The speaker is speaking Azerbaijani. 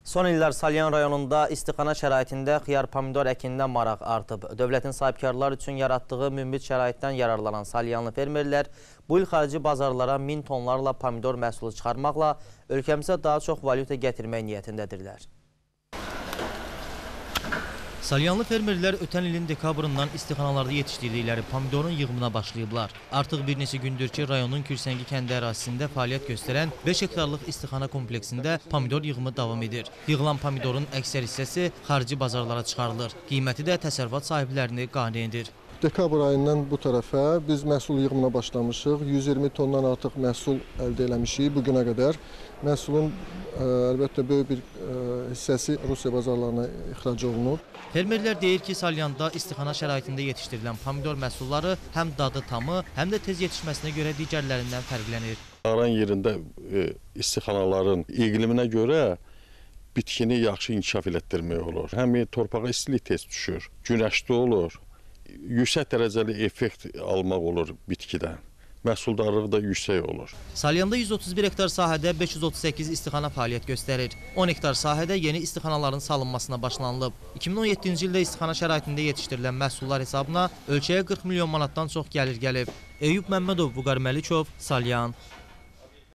Son illər Salyan rayonunda istixana şəraitində xiyar pomidor əkindən maraq artıb. Dövlətin sahibkarlar üçün yaratdığı münbit şəraitdən yararlanan salyanlı fermerlər bu il xarici bazarlara 1000 tonlarla pomidor məhsulu çıxarmaqla ölkəmizə daha çox valyuta gətirmək niyyətindədirlər. Salyanlı fermerlər ötən ilin dekabrından istixanalarda yetişdirdikləri pomidorun yığımına başlayıblar. Artıq bir neçə gündür ki, rayonun Kürsəngi kəndi ərazisində fəaliyyət göstərən 5 hektarlıq istixana kompleksində pomidor yığımı davam edir. Yığılan pomidorun əksər hissəsi xarici bazarlara çıxarılır. Qiyməti də təsərrüfat sahiblərini qane edir. Dekabr ayından bu tərəfə biz məhsul yığımına başlamışıq. 120 tondan artıq məhsul əldə eləmişik bu günə qədər. Məhsulun əlbəttə böyük bir hissəsi Rusiya bazarlarına ixrac olunur. Fermerlər deyir ki, Salyanda istixana şəraitində yetişdirilən pomidor məhsulları həm dadı tamı, həm də tez yetişməsinə görə digərlərindən fərqlənir. Aran yerində istixanaların iqliminə görə bitkini yaxşı inkişaf elətdirmək olur. Həm torpağa istilik tez düşür, günəşli olur. Yüksək dərəcəli effekt almaq olur bitkidən. Məhsuldarlığı da yüksək olur. Salyanda 131 hektar sahədə 538 istixana fəaliyyət göstərir. 10 hektar sahədə yeni istixanaların salınmasına başlanılıb. 2017-ci ildə istixana şəraitində yetişdirilən məhsullar hesabına ölkəyə 40 milyon manatdan çox gəlir gəlib. Eyüp Məmmədov, Vüqar Məlikov, Salyan.